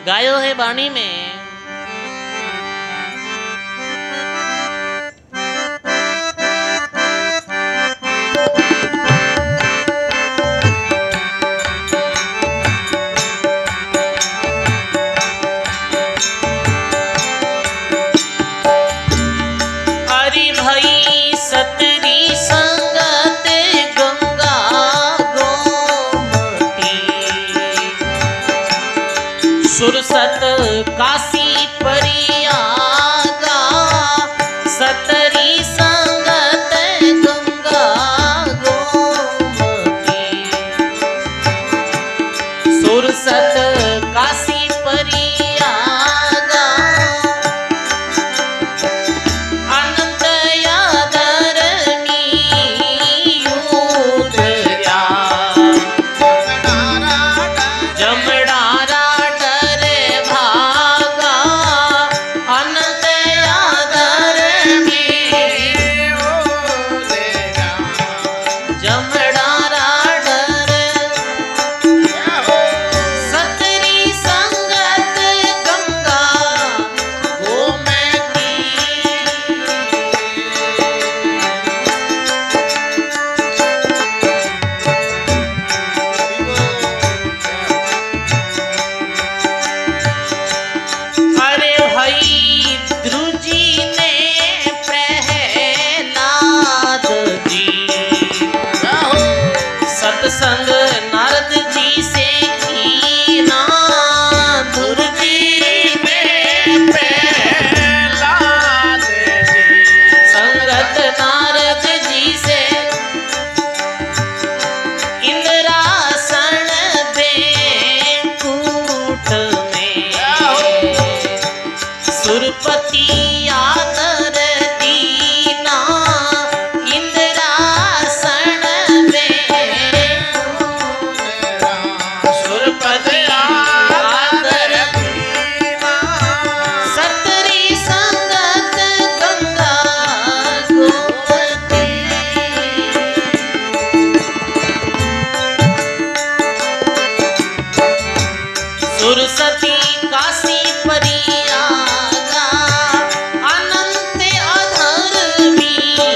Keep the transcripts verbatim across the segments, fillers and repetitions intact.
गायो है वाणी में। सुरसत काशी परियागा सतरी संगत गंगा गोमती। सुरसत काशी परियागा अनंत यादरनी यूदया जमड़ारा संग नारद जी से कीना दुर्जी में प्रहलाद जी संगत नारद जी से इंद्रासन बैकुंठ में सुरपति आदर दीना इंद्रासन सुरसती काशी परियागा अनंत अधर्मी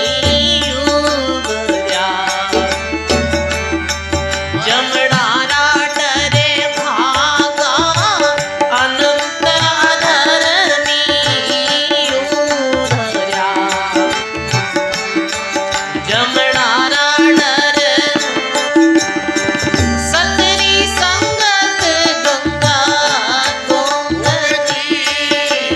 युगया जमड़ारा डरे भागा अनंत अधर्मी युगया जमड़ारा डरे सतरी संगत गंगा गोमती।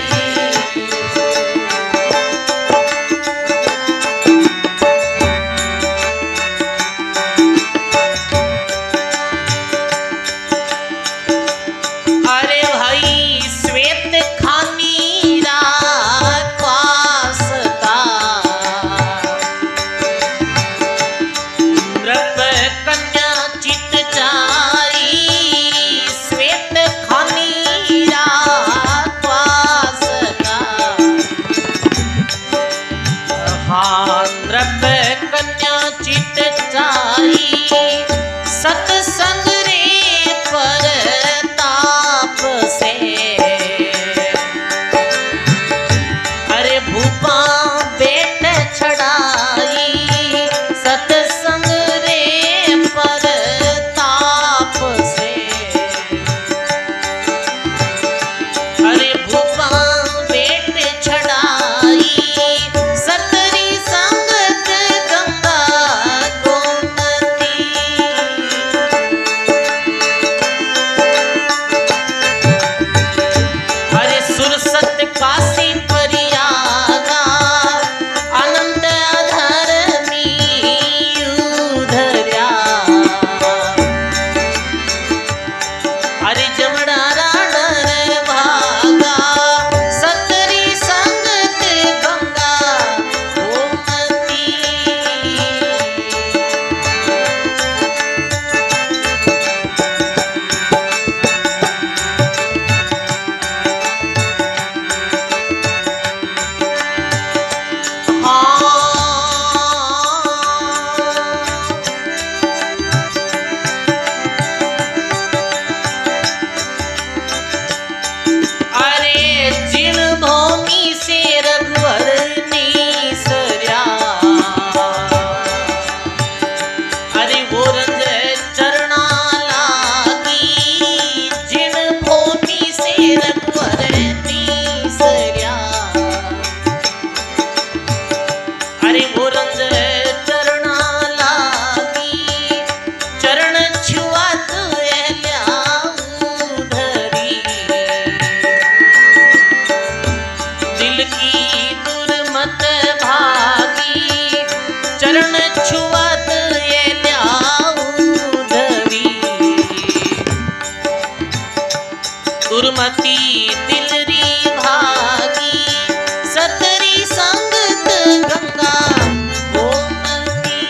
सुरमती तिलरी भागी सतरी संगत गंगा गोमती।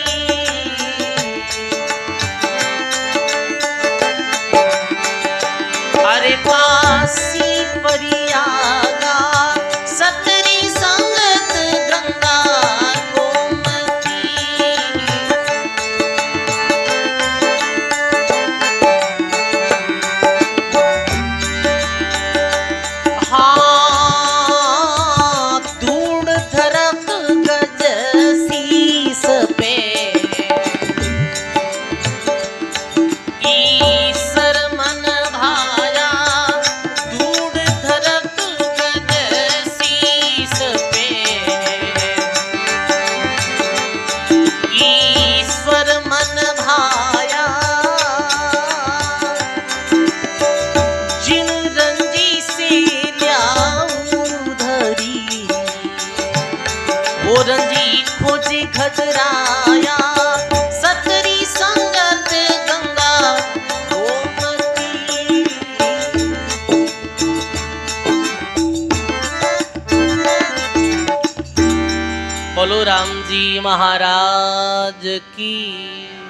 अरे काशी परियागा सतरी संगत गंगा गोमती। हाँ धूड़ धरक गज शीस पे ईश्वर मन भाया। धूड़ धरक गज शीस पे ईश्वर मन भाया। जिन रंजी से ल्याऊं धरी वो रंजी खोजी खजराया। सतरी संगत गंगा गोमती। बोलो राम जी महाराज की।